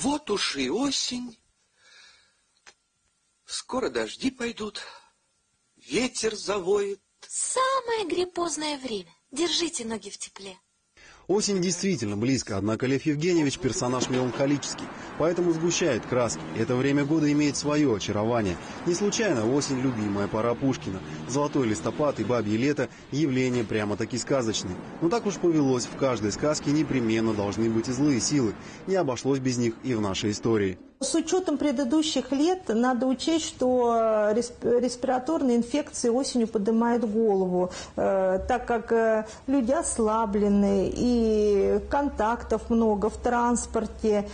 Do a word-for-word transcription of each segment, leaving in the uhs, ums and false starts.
Вот уж и осень. Скоро дожди пойдут, ветер завоет. Самое гриппозное время. Держите ноги в тепле. Осень действительно близко, однако Лев Евгеньевич персонаж меланхолический, поэтому сгущает краски. Это время года имеет свое очарование. Не случайно осень – любимая пора Пушкина. Золотой листопад и бабье лето – явления прямо-таки сказочные. Но так уж повелось, в каждой сказке непременно должны быть и злые силы. Не обошлось без них и в нашей истории. С учетом предыдущих лет надо учесть, что респираторные инфекции осенью поднимают голову, так как люди ослаблены и контактов много в транспорте,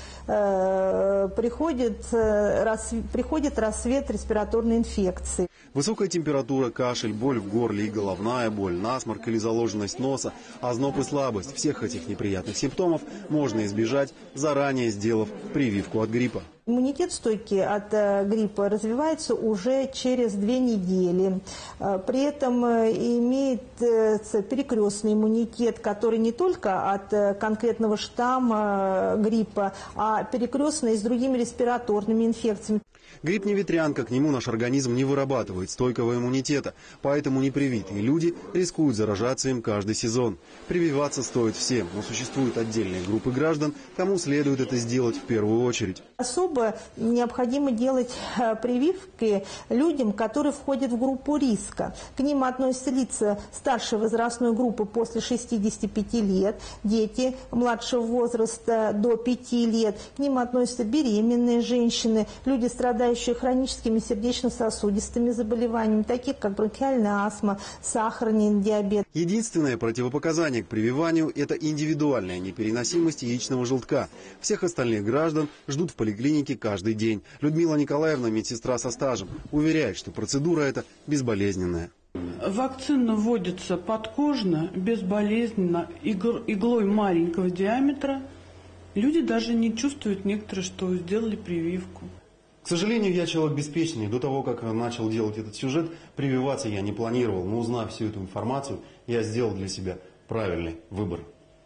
приходит, приходит рассвет респираторной инфекции. Высокая температура, кашель, боль в горле и головная боль, насморк или заложенность носа, озноб и слабость – всех этих неприятных симптомов можно избежать, заранее сделав прививку от гриппа. Иммунитет стойкий от гриппа развивается уже через две недели. При этом имеется перекрестный иммунитет, который не только от конкретного штамма гриппа, а перекрестный с другими респираторными инфекциями. Грипп не ветрянка, к нему наш организм не вырабатывает стойкого иммунитета, поэтому непривитые люди рискуют заражаться им каждый сезон. Прививаться стоит всем, но существуют отдельные группы граждан, кому следует это сделать в первую очередь. Особо необходимо делать прививки людям, которые входят в группу риска. К ним относятся лица старшей возрастной группы после шестидесяти пяти лет, дети младшего возраста до пяти лет, к ним относятся беременные женщины, люди, страдающие хроническими сердечно-сосудистыми заболеваниями, таких как бронхиальная астма, сахарный диабет. Единственное противопоказание к прививанию – это индивидуальная непереносимость яичного желтка. Всех остальных граждан ждут в поликлинике каждый день. Людмила Николаевна, медсестра со стажем, уверяет, что процедура эта безболезненная. Вакцина вводится подкожно, безболезненно, иглой маленького диаметра. Люди даже не чувствуют некоторые, что сделали прививку. К сожалению, я человек беспечный. До того, как начал делать этот сюжет, прививаться я не планировал. Но узнав всю эту информацию, я сделал для себя правильный выбор.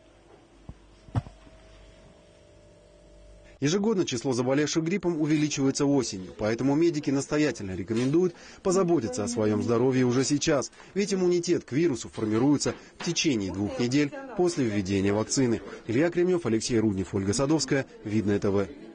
Ежегодно число заболевших гриппом увеличивается осенью, поэтому медики настоятельно рекомендуют позаботиться о своем здоровье уже сейчас, ведь иммунитет к вирусу формируется в течение двух недель после введения вакцины. Илья Кремнев, Алексей Руднев, Ольга Садовская, Видное ТВ.